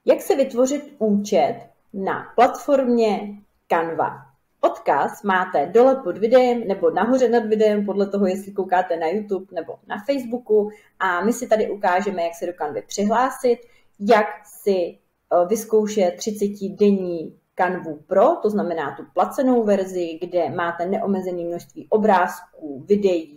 Jak si vytvořit účet na platformě Canva? Odkaz máte dole pod videem nebo nahoře nad videem, podle toho, jestli koukáte na YouTube nebo na Facebooku. A my si tady ukážeme, jak se do Canvy přihlásit, jak si vyzkoušet 30denní Canvu Pro, to znamená tu placenou verzi, kde máte neomezené množství obrázků, videí,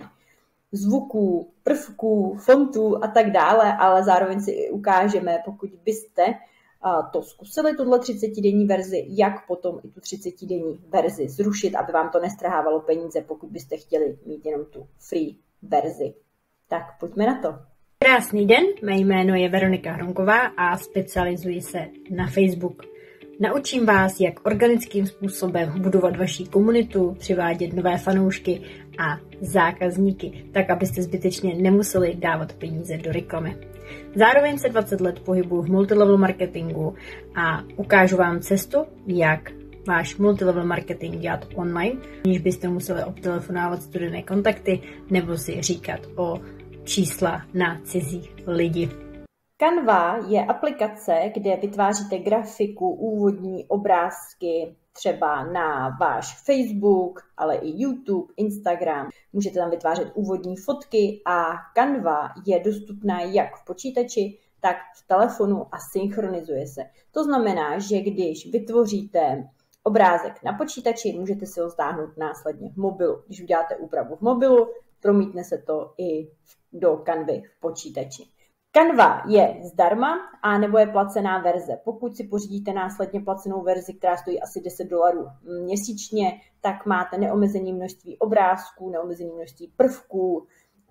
zvuků, prvků, fontů a tak dále, ale zároveň si i ukážeme, pokud byste to zkusili, tuhle 30denní verzi, jak potom i tu 30denní verzi zrušit, aby vám to nestrhávalo peníze, pokud byste chtěli mít jenom tu free verzi. Tak pojďme na to. Krásný den, mé jméno je Veronika Hronková a specializuji se na Facebook. Naučím vás, jak organickým způsobem budovat vaši komunitu, přivádět nové fanoušky a zákazníky, tak abyste zbytečně nemuseli dávat peníze do reklamy. Zároveň se 20 let pohybuju v multilevel marketingu a ukážu vám cestu, jak váš multilevel marketing dělat online, aniž byste museli obtelefonovat studené kontakty nebo si říkat o čísla na cizí lidi. Canva je aplikace, kde vytváříte grafiku, úvodní obrázky, třeba na váš Facebook, ale i YouTube, Instagram. Můžete tam vytvářet úvodní fotky a Canva je dostupná jak v počítači, tak v telefonu a synchronizuje se. To znamená, že když vytvoříte obrázek na počítači, můžete si ho stáhnout následně v mobilu. Když uděláte úpravu v mobilu, promítne se to i do Canvy v počítači. Canva je zdarma a nebo je placená verze. Pokud si pořídíte následně placenou verzi, která stojí asi $10 měsíčně, tak máte neomezené množství obrázků, neomezené množství prvků,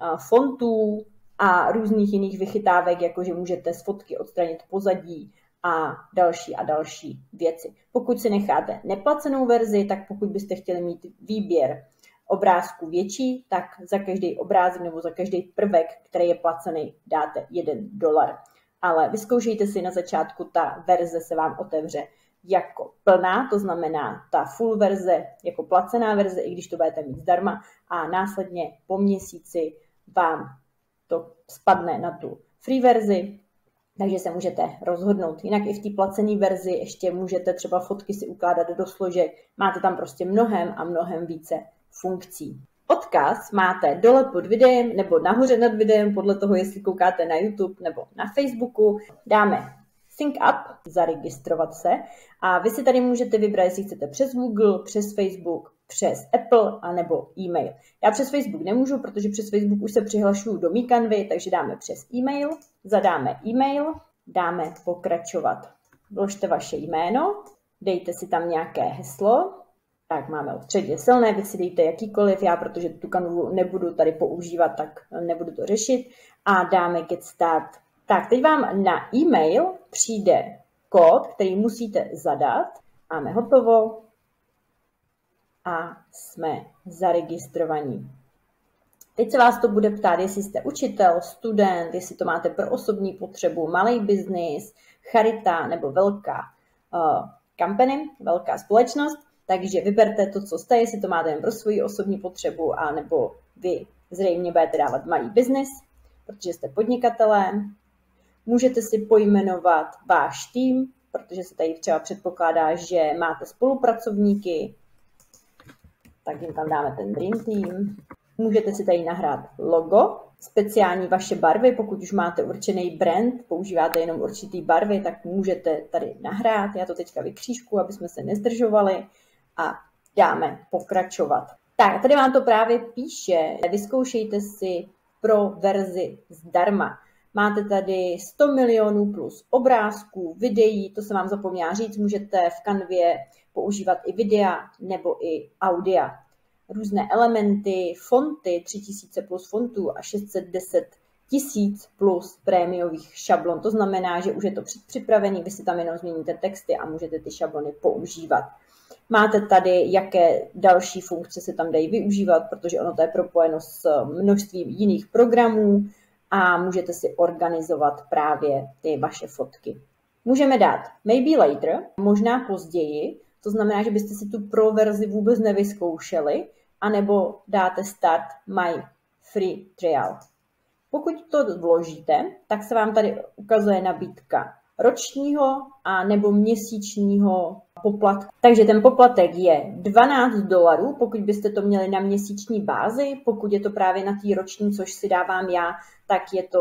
fontů a různých jiných vychytávek, jakože můžete z fotky odstranit pozadí a další věci. Pokud si necháte neplacenou verzi, tak pokud byste chtěli mít výběr obrázku větší, tak za každý obrázek nebo za každý prvek, který je placený, dáte $1. Ale vyzkoušejte si na začátku, ta verze se vám otevře jako plná, to znamená ta full verze jako placená verze, i když to budete mít zdarma, a následně po měsíci vám to spadne na tu free verzi, takže se můžete rozhodnout. Jinak i v té placené verzi ještě můžete třeba fotky si ukládat do složek, máte tam prostě mnohem více funkcí. Odkaz máte dole pod videem nebo nahoře nad videem, podle toho, jestli koukáte na YouTube nebo na Facebooku. Dáme Sync Up, zaregistrovat se, a vy si tady můžete vybrat, jestli chcete přes Google, přes Facebook, přes Apple a nebo e-mail. Já přes Facebook nemůžu, protože přes Facebook už se přihlašuju do mý Canvy, takže dáme přes e-mail, zadáme e-mail, dáme pokračovat. Vložte vaše jméno, dejte si tam nějaké heslo. Tak máme středně silné, vy si dejte jakýkoliv, já protože tu Canvu nebudu tady používat, tak nebudu to řešit. A dáme Get Start. Tak, teď vám na e-mail přijde kód, který musíte zadat. Máme hotovo a jsme zaregistrovaní. Teď se vás to bude ptát, jestli jste učitel, student, jestli to máte pro osobní potřebu, malý biznis, charita nebo velká company, velká společnost. Takže vyberte to, co jste, jestli to máte jen pro svoji osobní potřebu, a nebo vy zřejmě budete dávat malý biznis, protože jste podnikatelé. Můžete si pojmenovat váš tým, protože se tady třeba předpokládá, že máte spolupracovníky, tak jim tam dáme ten Dream Team. Můžete si tady nahrát logo, speciální vaše barvy, pokud už máte určený brand, používáte jenom určitý barvy, tak můžete tady nahrát. Já to teďka vykřížku, aby jsme se nezdržovali, a dáme pokračovat. Tak, tady vám to právě píše, vyzkoušejte si pro verzi zdarma. Máte tady 100 milionů plus obrázků, videí, to jsem vám zapomněla říct, můžete v Canvě používat i videa nebo i audia. Různé elementy, fonty, 3000 plus fontů a 610 000 plus prémiových šablon. To znamená, že už je to předpřipravený, vy si tam jenom změníte texty a můžete ty šablony používat. Máte tady, jaké další funkce se tam dají využívat, protože ono to je propojeno s množstvím jiných programů a můžete si organizovat právě ty vaše fotky. Můžeme dát maybe later, možná později, to znamená, že byste si tu pro verzi vůbec nevyzkoušeli, anebo dáte start my free trial. Pokud to vložíte, tak se vám tady ukazuje nabídka ročního a nebo měsíčního poplatku. Takže ten poplatek je $12, pokud byste to měli na měsíční bázi, pokud je to právě na té roční, což si dávám já, tak je to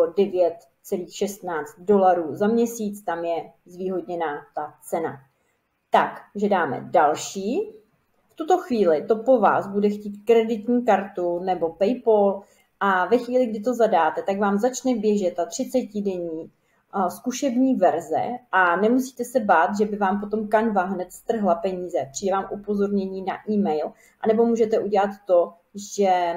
$9,16 za měsíc, tam je zvýhodněná ta cena. Takže dáme další. V tuto chvíli to po vás bude chtít kreditní kartu nebo PayPal a ve chvíli, kdy to zadáte, tak vám začne běžet ta 30denní zkušební verze a nemusíte se bát, že by vám potom Canva hned strhla peníze. Přijde vám upozornění na e-mail, anebo můžete udělat to, že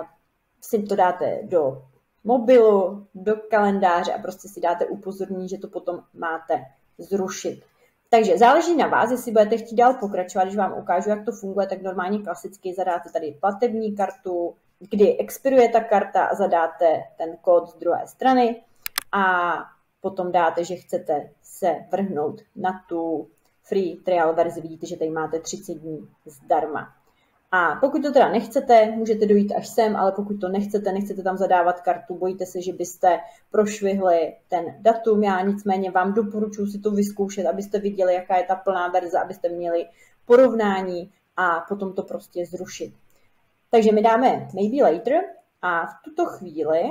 si to dáte do mobilu, do kalendáře a prostě si dáte upozornění, že to potom máte zrušit. Takže záleží na vás, jestli budete chtít dál pokračovat. Když vám ukážu, jak to funguje, tak normálně klasicky zadáte tady platební kartu, kdy expiruje ta karta a zadáte ten kód z druhé strany a potom dáte, že chcete se vrhnout na tu free trial verzi. Vidíte, že tady máte 30 dní zdarma. A pokud to teda nechcete, můžete dojít až sem, ale pokud to nechcete tam zadávat kartu, bojíte se, že byste prošvihli ten datum. Já nicméně vám doporučuji si to vyzkoušet, abyste viděli, jaká je ta plná verze, abyste měli porovnání a potom to prostě zrušit. Takže my dáme maybe later a v tuto chvíli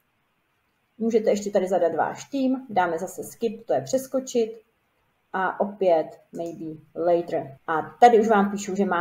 můžete ještě tady zadat váš tým, dáme zase skip, to je přeskočit a opět maybe later. A tady už vám píšu, že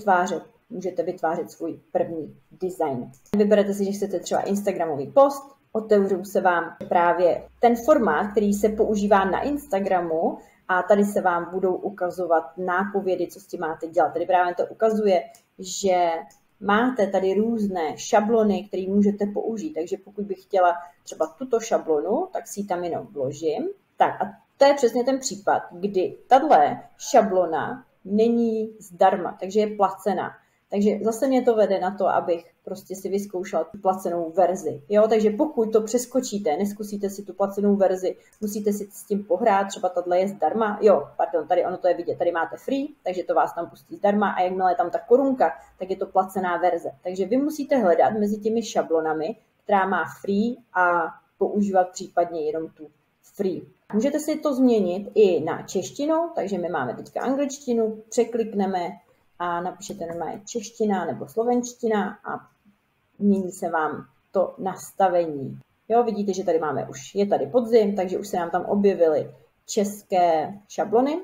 můžete vytvářet svůj první design. Vyberete si, že chcete třeba Instagramový post, otevřou se vám právě ten formát, který se používá na Instagramu a tady se vám budou ukazovat nápovědy, co s tím máte dělat. Tady právě to ukazuje, že máte tady různé šablony, které můžete použít. Takže pokud bych chtěla třeba tuto šablonu, tak si ji tam jenom vložím. Tak a to je přesně ten případ, kdy tahle šablona není zdarma, takže je placená. Takže zase mě to vede na to, abych prostě si vyzkoušela tu placenou verzi. Jo, takže pokud to přeskočíte, neskusíte si tu placenou verzi, musíte si s tím pohrát, třeba tahle je zdarma. Jo, pardon, tady ono to je vidět, tady máte free, takže to vás tam pustí zdarma a jakmile je tam ta korunka, tak je to placená verze. Takže vy musíte hledat mezi těmi šablonami, která má free a používat případně jenom tu free. Můžete si to změnit i na češtinu, takže my máme teďka angličtinu, překlikneme a napíšete normálně čeština nebo slovenština a mění se vám to nastavení. Jo, vidíte, že tady máme je tady podzim, takže už se nám tam objevily české šablony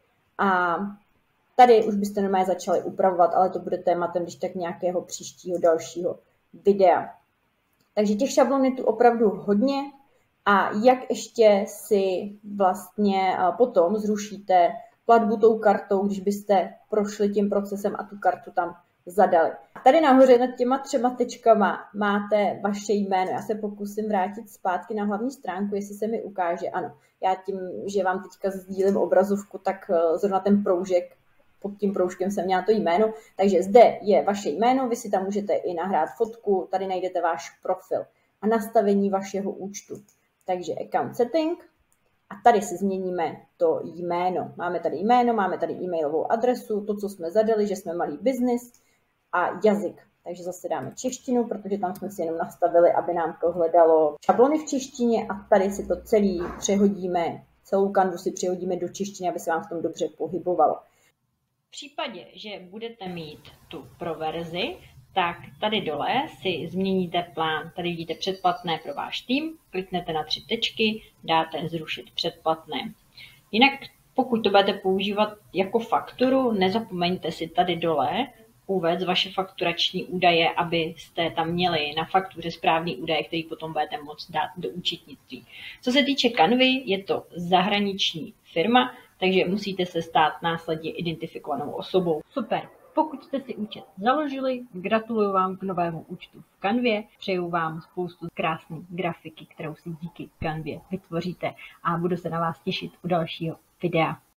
a tady už byste normálně začali upravovat, ale to bude tématem když tak nějakého příštího dalšího videa. Takže těch šablon je tu opravdu hodně a jak ještě si vlastně potom zrušíte platbu tou kartou, když byste prošli tím procesem a tu kartu tam zadali. A tady nahoře nad těma 3 tečkama máte vaše jméno. Já se pokusím vrátit zpátky na hlavní stránku, jestli se mi ukáže. Ano, já tím, že vám teďka sdílím obrazovku, tak zrovna ten proužek, pod tím proužkem jsem měla to jméno. Takže zde je vaše jméno, vy si tam můžete i nahrát fotku, tady najdete váš profil a nastavení vašeho účtu. Takže account setting. A tady si změníme to jméno. Máme tady jméno, máme tady e-mailovou adresu, to, co jsme zadali, že jsme malý biznis a jazyk. Takže zase dáme češtinu, protože tam jsme si jenom nastavili, aby nám to hledalo šablony v češtině a tady si to celý přehodíme, celou kanvu si přehodíme do češtiny, aby se vám v tom dobře pohybovalo. V případě, že budete mít tu pro verzi, tak tady dole si změníte plán. Tady vidíte předplatné pro váš tým, kliknete na 3 tečky, dáte zrušit předplatné. Jinak pokud to budete používat jako fakturu, nezapomeňte si tady dole uvést vaše fakturační údaje, abyste tam měli na faktuře správný údaje, který potom budete moct dát do účetnictví. Co se týče Canvy, je to zahraniční firma, takže musíte se stát následně identifikovanou osobou. Super! Pokud jste si účet založili, gratuluju vám k novému účtu v Canvě, přeju vám spoustu krásné grafiky, kterou si díky Canvě vytvoříte a budu se na vás těšit u dalšího videa.